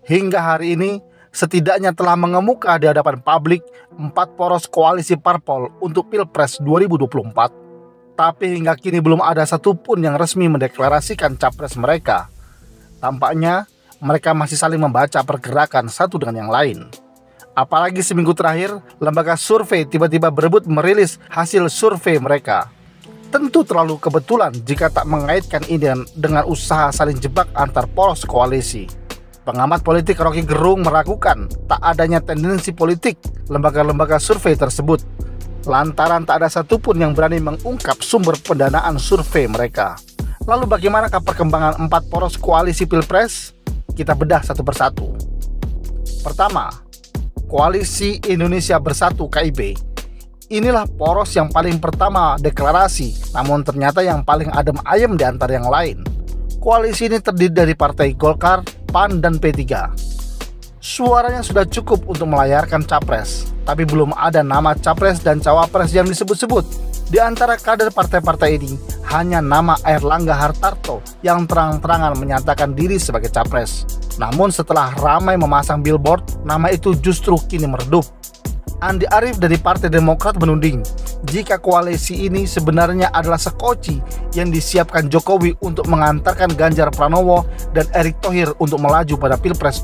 Hingga hari ini, setidaknya telah mengemuka di hadapan publik 4 poros koalisi parpol untuk Pilpres 2024. Tapi hingga kini belum ada satupun yang resmi mendeklarasikan capres mereka. Tampaknya mereka masih saling membaca pergerakan satu dengan yang lain. Apalagi seminggu terakhir, lembaga survei tiba-tiba berebut merilis hasil survei mereka. Tentu terlalu kebetulan jika tak mengaitkan ini dengan usaha saling jebak antar poros koalisi. Pengamat politik Rocky Gerung meragukan tak adanya tendensi politik lembaga-lembaga survei tersebut, lantaran tak ada satupun yang berani mengungkap sumber pendanaan survei mereka. Lalu bagaimanakah perkembangan 4 poros koalisi Pilpres? Kita bedah satu persatu. Pertama, Koalisi Indonesia Bersatu (KIB). Inilah poros yang paling pertama deklarasi, namun ternyata yang paling adem ayem di antara yang lain. Koalisi ini terdiri dari Partai Golkar, PAN, dan P3. Suaranya sudah cukup untuk melayarkan capres, tapi belum ada nama capres dan cawapres yang disebut-sebut. Di antara kader partai-partai ini, hanya nama Airlangga Hartarto yang terang-terangan menyatakan diri sebagai capres. Namun setelah ramai memasang billboard, nama itu justru kini meredup. Andi Arief dari Partai Demokrat menuding jika koalisi ini sebenarnya adalah sekoci yang disiapkan Jokowi untuk mengantarkan Ganjar Pranowo dan Erick Thohir untuk melaju pada Pilpres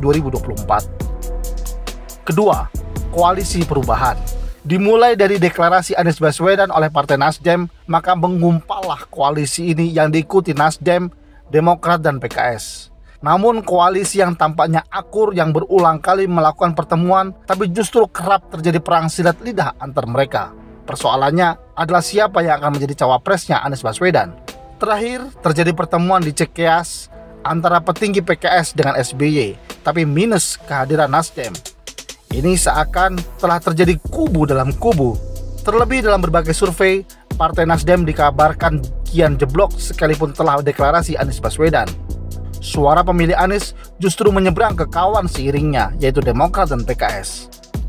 2024. Kedua, Koalisi Perubahan. Dimulai dari deklarasi Anies Baswedan oleh Partai Nasdem, maka mengumpallah koalisi ini yang diikuti Nasdem, Demokrat, dan PKS. Namun koalisi yang tampaknya akur yang berulang kali melakukan pertemuan, tapi justru kerap terjadi perang silat lidah antar mereka. Persoalannya adalah siapa yang akan menjadi cawapresnya Anies Baswedan. Terakhir terjadi pertemuan di Cikeas antara petinggi PKS dengan SBY, tapi minus kehadiran Nasdem. Ini seakan telah terjadi kubu dalam kubu. Terlebih dalam berbagai survei, Partai Nasdem dikabarkan kian jeblok sekalipun telah deklarasi Anies Baswedan. Suara pemilih Anies justru menyeberang ke kawan seiringnya, yaitu Demokrat dan PKS.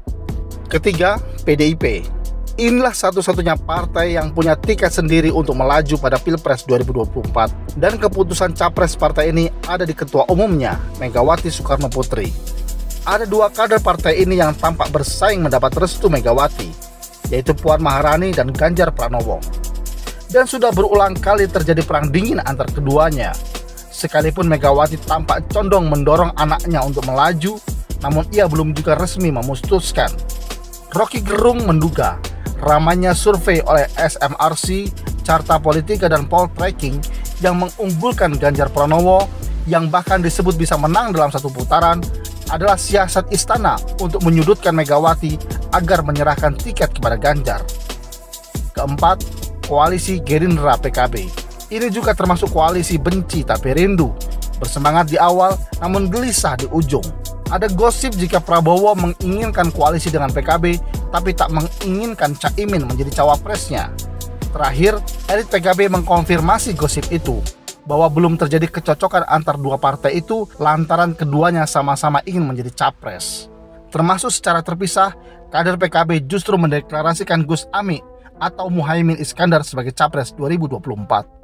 Ketiga, PDIP. Inilah satu-satunya partai yang punya tiket sendiri untuk melaju pada Pilpres 2024. Dan keputusan capres partai ini ada di ketua umumnya, Megawati Soekarno Putri. Ada 2 kader partai ini yang tampak bersaing mendapat restu Megawati, yaitu Puan Maharani dan Ganjar Pranowo. Dan sudah berulang kali terjadi perang dingin antar keduanya. Sekalipun Megawati tampak condong mendorong anaknya untuk melaju, namun ia belum juga resmi memutuskan. Rocky Gerung menduga ramainya survei oleh SMRC, Carta Politika, dan Poltreking yang mengunggulkan Ganjar Pranowo, yang bahkan disebut bisa menang dalam satu putaran, adalah siasat istana untuk menyudutkan Megawati agar menyerahkan tiket kepada Ganjar. Keempat, Koalisi Gerindra PKB. Ini juga termasuk koalisi benci tapi rindu, bersemangat di awal namun gelisah di ujung. Ada gosip jika Prabowo menginginkan koalisi dengan PKB tapi tak menginginkan Caimin menjadi cawapresnya. Terakhir, elit PKB mengkonfirmasi gosip itu, bahwa belum terjadi kecocokan antar dua partai itu lantaran keduanya sama-sama ingin menjadi capres. Termasuk secara terpisah, kader PKB justru mendeklarasikan Gus Ami atau Muhaimin Iskandar sebagai capres 2024.